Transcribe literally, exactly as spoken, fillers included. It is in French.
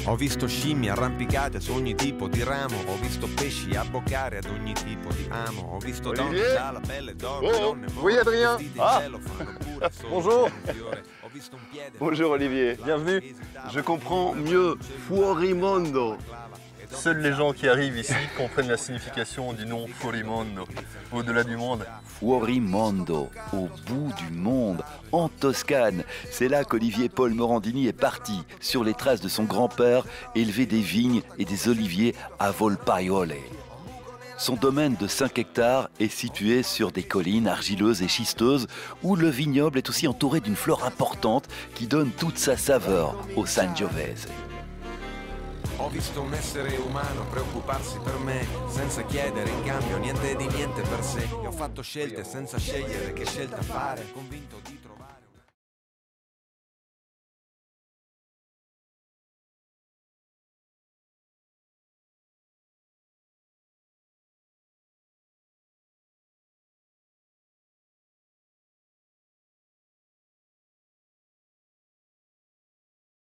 Ho visto scimmie arrampicate su ogni tipo di ramo, ho visto pesci abboccare ad ogni tipo di amo, ho visto donne Olivier dalla pelle d'oro, Oh, donne oui, morte, Adrien. vestite in Ah. cielo, fanno pure solo Bonjour. un fiore. Ho visto un piede- Bonjour Olivier, bienvenue. Je comprends mieux Fuorimondo. Seuls les gens qui arrivent ici comprennent la signification du nom Fuorimondo, au-delà du monde. Fuorimondo, au bout du monde, en Toscane. C'est là qu'Olivier Paul Morandini est parti, sur les traces de son grand-père, élever des vignes et des oliviers à Volpaiole. Son domaine de cinq hectares est situé sur des collines argileuses et schisteuses où le vignoble est aussi entouré d'une flore importante qui donne toute sa saveur au Sangiovese. Ho visto un essere umano preoccuparsi per me, senza chiedere in cambio niente di niente per sé. E ho fatto scelte senza scegliere che scelta fare, convinto di